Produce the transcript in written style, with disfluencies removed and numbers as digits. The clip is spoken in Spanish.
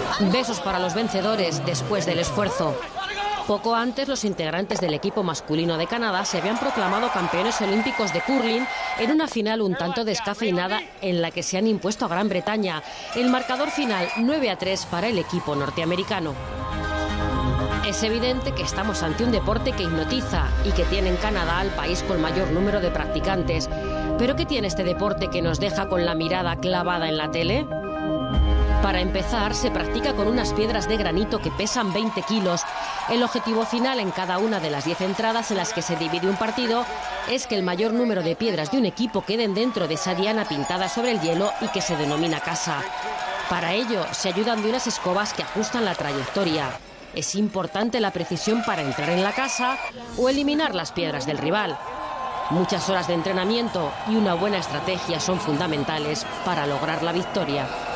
Besos para los vencedores después del esfuerzo. Poco antes, los integrantes del equipo masculino de Canadá se habían proclamado campeones olímpicos de curling en una final un tanto descafeinada en la que se han impuesto a Gran Bretaña. El marcador final 9-3 para el equipo norteamericano. Es evidente que estamos ante un deporte que hipnotiza y que tiene en Canadá al país con mayor número de practicantes. ¿Pero qué tiene este deporte que nos deja con la mirada clavada en la tele? Para empezar, se practica con unas piedras de granito que pesan 20 kilos. El objetivo final en cada una de las 10 entradas en las que se divide un partido es que el mayor número de piedras de un equipo queden dentro de esa diana pintada sobre el hielo y que se denomina casa. Para ello, se ayudan de unas escobas que ajustan la trayectoria. Es importante la precisión para entrar en la casa o eliminar las piedras del rival. Muchas horas de entrenamiento y una buena estrategia son fundamentales para lograr la victoria.